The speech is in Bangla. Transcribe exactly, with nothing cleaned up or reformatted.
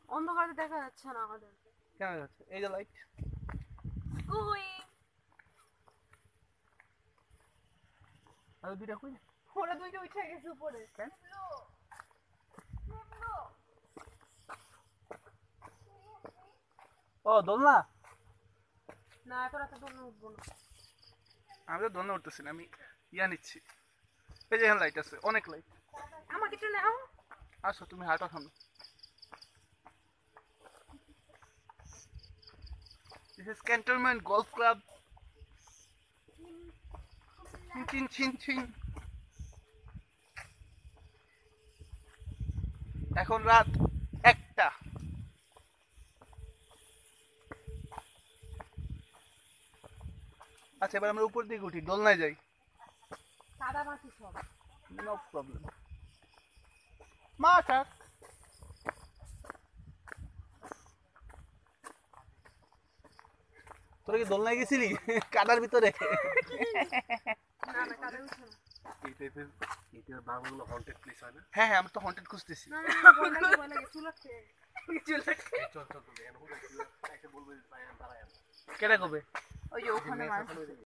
অন্ধকারে দেখা যাচ্ছে না আমাদের। কেন যাচ্ছে? এই যে লাইট। কই? আর দুইটা কই? ওরা দুইটা উঠে গেছে উপরে। কেন? ও দোলনা। না এখন এত দূর উঠবো না। আমি তো দোলনা উঠতেছি না, আমি ইয়া নিচ্ছি। এই যে এখানে লাইট আছে, অনেক লাইট। আমাকে একটু নাও। আসো তুমি হাঁটো সামনে। This is Cantonment Golf Club. চিন চিন চিন চিন। এখন রাত একটা। আচ্ছা এবার আমরা উপর দিকে উঠি, দোলনায় যাই। সাদা মাছি সব। No problem. মা থাক। তোরা কি দোলনায় গেছিলি কাদার ভিতরে? না না কাদা উঠে না। এই টাইপের এটার বাংলাগুলো হন্টেড প্লেস হয় না? হ্যাঁ হ্যাঁ আমি তো হন্টেড খুঁজতেছি। না না ভয় লাগে ভয় লাগে চুলাচ্ছে। চুলাচ্ছে। এই চল চল চল এখানে বলবে এসে বলবে দাঁড়ায়। কেডা কবে? ওই যে ওখানে মাছ।